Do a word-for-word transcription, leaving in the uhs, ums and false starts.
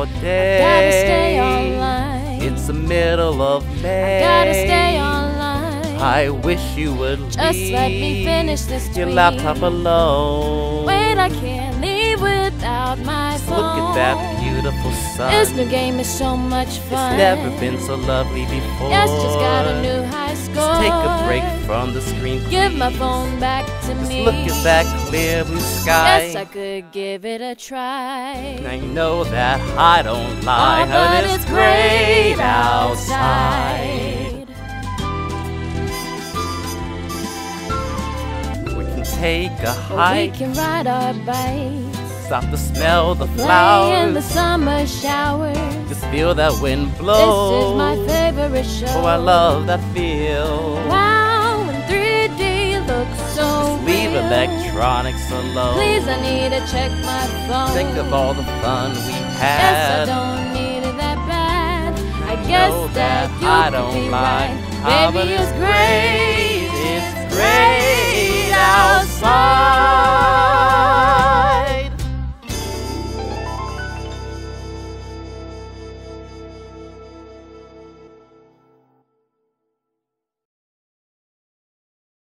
all day. I gotta stay online. It's the middle of May. I gotta stay online. I wish you would leave. Just let me finish this tweet. Your laptop alone. Wait, I can't leave without my Just phone. look at that beautiful sun. This new game is so much fun. It's never been so lovely before. Yes, just got a new high score. Just take a break from the screen, please. Give my phone back to Just me. look at that clear blue sky. Yes, I could give it a try. Now you know that I don't lie. Oh, but it's it's great great outside. outside. We can take a Or we hike. can ride our bikes. Stop to smell the Play in the flowers. summer showers. Just feel that wind blow. This is my favorite show. Oh, I love that feel. Wow, and three D looks so Just leave real. electronics alone. Please, I need to check my phone. Think of all the fun we Yes, I had. don't need it that bad. I guess know that that you I could don't be mind. right. Ah, Baby, but it's it's great